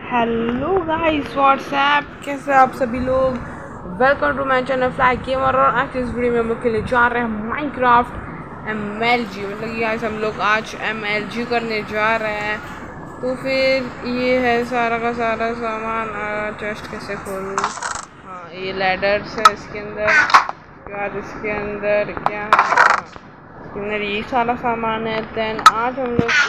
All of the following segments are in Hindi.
हेलो गाइस व्हाट्सएप, कैसे आप सभी लोग। Welcome to my channel Fly Gamer. और आज इस वीडियो में हम लोग खेलने जा रहे हैं माइनक्राफ्ट MLG। मतलब कि आज हम लोग आज MLG करने जा रहे हैं। तो फिर ये है सारा का सारा सामान। चेस्ट कैसे खोलूँ? हाँ, ये लैडर्स है इसके अंदर। बाद इसके अंदर क्या है? हाँ, इसके अंदर ये सारा सामान है। दैन आज हम लोग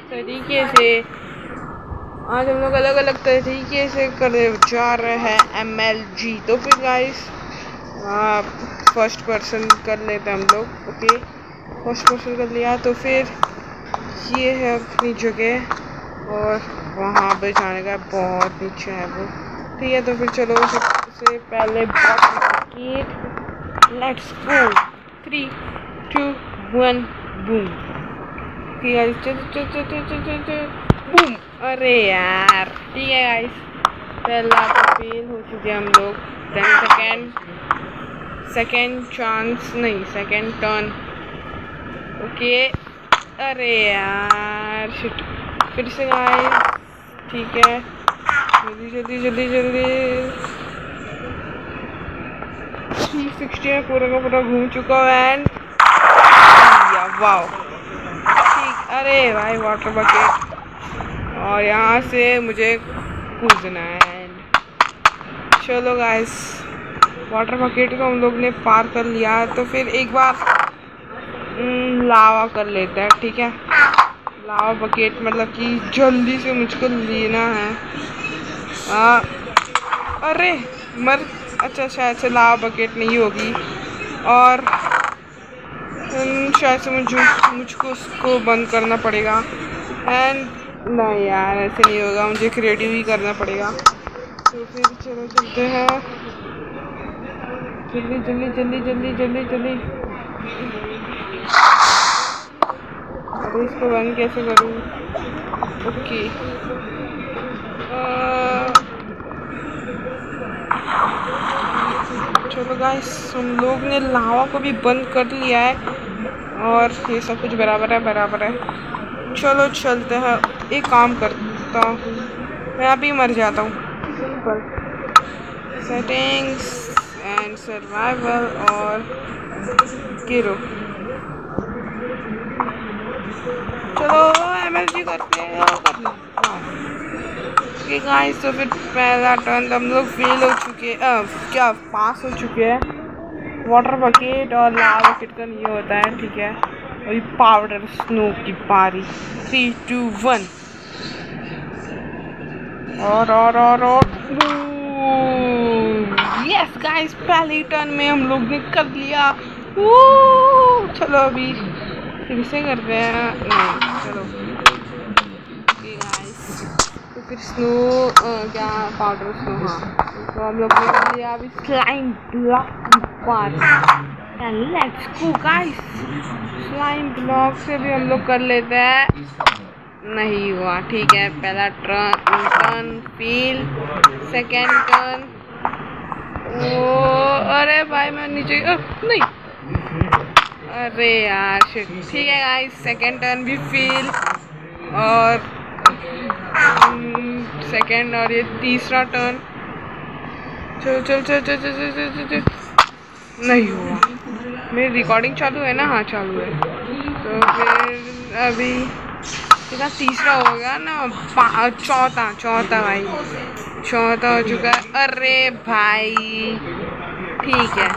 अलग अलग तरीके से करने जा रहे हैं MLG। तो फिर गाइस फर्स्ट पर्सन कर लेते हैं हम लोग। ओके, फर्स्ट पर्सन कर लिया। तो फिर ये है अपनी जगह और वहाँ पे जाने का बहुत नीचे है वो। ठीक है, तो फिर चलो सबसे पहले लेट्स गो। 3, 2, 1 बूम। ठीक है, चल बूम। अरे यार, ठीक है गाइस, पहला तो फेल हो चुके हम लोग। देन सेकेंड चांस नहीं, सेकेंड टर्न। ओके, अरे यार शिट, फिर से गाइस। ठीक है, जल्दी जल्दी जल्दी जल्दी। 360 में पूरा का पूरा घूम चुका हूँ एंड वाओ। ठीक, अरे भाई वाटर बकेट, और यहाँ से मुझे कूदना है। चलो गाइस, वाटर बकेट को हम लोग ने पार कर लिया। तो फिर एक बार लावा कर लेते हैं। ठीक है, लावा बकेट मतलब कि जल्दी से मुझको लेना है। अरे मर, अच्छा शायद से लावा बकेट नहीं होगी और शायद से मुझको उसको बंद करना पड़ेगा। एंड नहीं यार, ऐसे नहीं होगा, मुझे क्रिएटिव ही करना पड़ेगा। तो फिर चलो चलते हैं, जल्दी जल्दी जल्दी जल्दी जल्दी जल्दी। अरे इसको बंद कैसे करूँ? ओके, चलो गाइस, हम लोग ने लावा को भी बंद कर लिया है और ये सब कुछ बराबर है। चलो चलते हैं। एक काम करता हूँ, मैं अभी मर जाता हूँ। सिंपल सेटिंग्स एंड सर्वाइवल और गिरो। चलो MLG करते हैं। ओके गाइस, तो फिर पहला टर्न हम लोग फेल हो चुके, क्या पास हो चुके हैं। वाटर बकेट और लावा बकेट का ये होता है। ठीक है, वही पाउडर स्नो की पारी। 3, 2, 1 और यस गाइस, पहले टर्न में हम लोग ने कर लिया। चलो अभी फिर से करते हैं। नहीं, चलो गाइस, तो फिर स्नो क्या पाउडर स्नो, हाँ, तो हम लोग ने कर लिया अभी स्लाइम ब्लॉक की पारी। Let's go guys, slime block से भी हम लोग कर लेते हैं। नहीं हुआ। ठीक है, पहला टर्न फेल, सेकेंड टर्न। अरे भाई मैं नीचे नहीं, अरे यार शिट। ठीक है गाइस, सेकेंड टर्न भी फेल और सेकेंड और ये तीसरा टर्न। चल चल चल चल चल चल चल चल। नहीं हुआ। मेरी रिकॉर्डिंग चालू है ना? हाँ चालू है। तो फिर अभी इतना तीसरा हो गया ना, चौथा भाई, चौथा हो चुका है। अरे भाई ठीक है,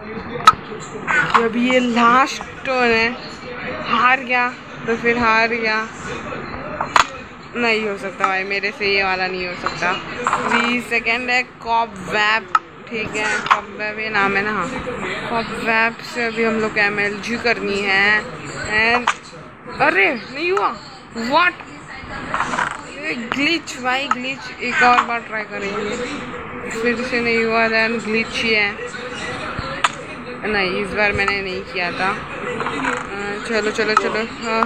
जब ये लास्ट टर्न है, हार गया तो फिर हार गया। नहीं हो सकता भाई, मेरे से ये वाला नहीं हो सकता। जी सेकेंड है कॉबवेब। ठीक है, कॉबवेब ये नाम है ना? हाँ, कॉबवेब से अभी हम लोग MLG करनी है। एंड अरे नहीं हुआ, व्हाट, ग्लिच भाई, ग्लिच। एक और बार ट्राई करेंगे, फिर से नहीं हुआ। देन ग्लिच ही है। नहीं, इस बार मैंने नहीं किया था। चलो चलो चलो,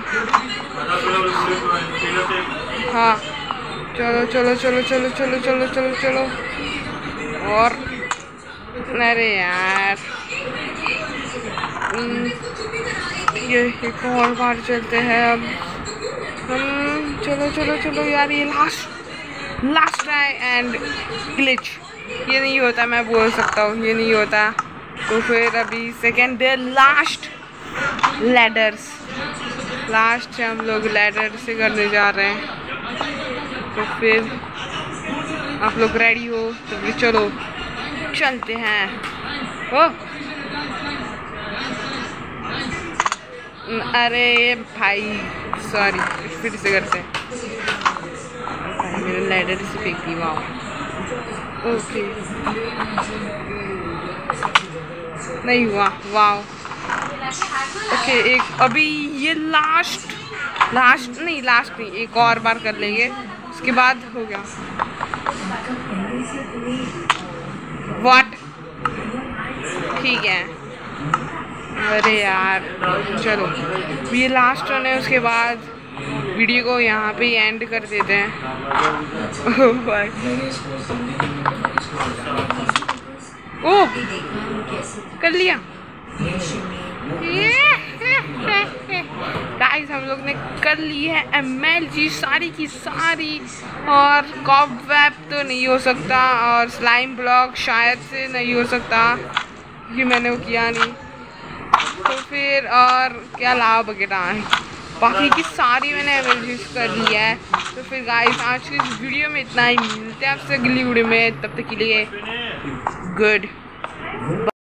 हाँ चलो चलो चलो चलो चलो चलो चलो चलो। और अरे यार, ये एक और बार चलते हैं अब हम। चलो चलो चलो यार, ये last last try and glitch. ये नहीं होता, मैं बोल सकता हूँ ये नहीं होता। तो फिर अभी second day last ladders, last से हम लोग लैडर से करने जा रहे हैं। तो फिर आप लोग रेडी हो तो फिर चलो चलते हैं। ओ अरे भाई सॉरी, फिर से करते हैं। भाई मेरा लैडर से फेंक दी। वाह ओके नहीं हुआ। वाह ओके एक अभी ये लास्ट नहीं, एक और बार कर लेंगे, उसके बाद हो गया। व्हाट ठीक है। अरे यार चलो ये लास्ट रन है, उसके बाद वीडियो को यहाँ पे एंड कर देते हैं। ओह कर लिया। गाइस हम लोग ने कर ली है MLG सारी की सारी, और कॉबवेब तो नहीं हो सकता, और स्लाइम ब्लॉक शायद से नहीं हो सकता क्योंकि मैंने वो किया नहीं। तो फिर और क्या लाभ वगैरह है, बाकी की सारी मैंने MLG कर लिया है। तो फिर गाइस आज की इस वीडियो में इतना ही, मिलते हैं आपसे अगली वीडियो में, तब तक के लिए गुड।